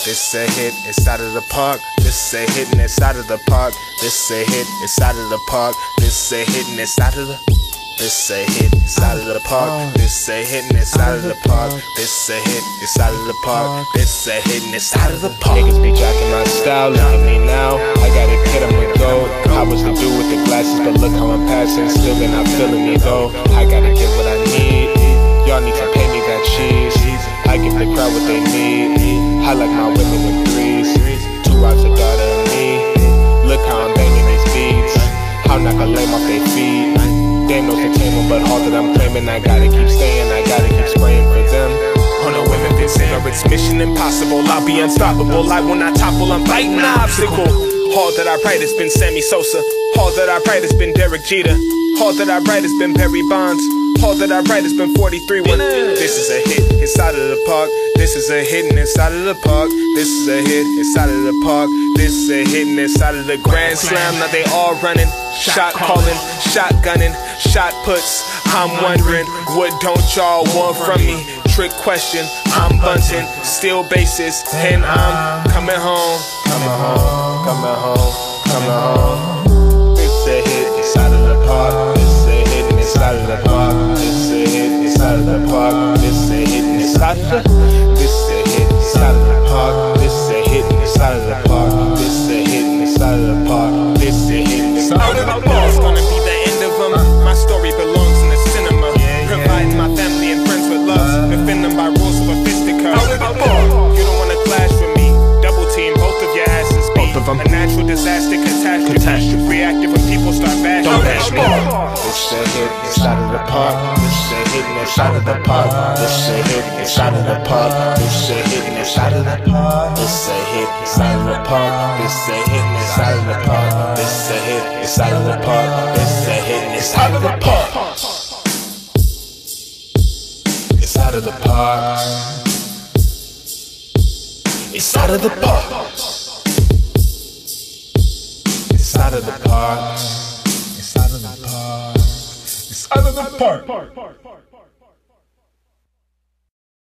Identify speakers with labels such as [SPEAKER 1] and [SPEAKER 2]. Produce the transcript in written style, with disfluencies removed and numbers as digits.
[SPEAKER 1] This a hit inside of the park. This a hit inside of the park. This a hit inside of the park. This a hit inside of the. This a hit inside of the park. This a hit inside of the park. This a hit inside of the park. This a hit inside of the park. Niggas be jacking my style. Look at me now. I got a kid, I'm with gold. I was the dude with the glasses, but look how I'm passing. Still they're not feeling me though. I gotta get what I need. Y'all need to pay me that cheese. I give the crowd what they need. I like my women with threes. 2 rocks, a daughter, and me. Look how I'm banging these beats. I'll knock a lame off their feet. Damn knows the table, but all that I'm claiming, I gotta keep staying, I gotta keep spraying for them. Oh no, women Vincent, or it's mission impossible. I'll be unstoppable, I will not topple, I'm fighting the obstacle. All that I write has been Sammy Sosa. All that I write has been Derek Jeter. All that I write has been Barry Bonds. All that I write has been 43 when this is a hit inside of the park. This is a hit inside of the park. This is a hit inside of the park. This is a hit inside of the Grand Slam. Now they all running, shot calling, shotgunning, shot puts. I'm wondering, what don't y'all want from me? Trick question, I'm bunting, steal bases, and I'm coming home, coming home, coming home, coming home. This is a hit inside of the park. This is a hit inside of the park. This is a hit inside of the park. This is a hit inside of the. This is a hit inside of the park. This is a hit inside of the park. This is a hit inside of the park. This is a hit inside of the park. It's gonna be the end of them. My story belongs in the cinema. Providing my family and friends with love. Defend them by rules of a fisticuffs. You don't wanna clash with me. Double team both of your asses. Both of them. A natural disaster, catastrophe. Reactive when people start bashing. Don't bash me. This a hit inside of the park. This a hit inside of the park. This a hit inside of the park. This a hit inside of the park. This a hit inside of the park. This a hit inside of the park. This a hit inside of the park. This a hit inside of the park. Inside of the park. Inside of the park. Inside of the park. Inside of the park. Inside of the park.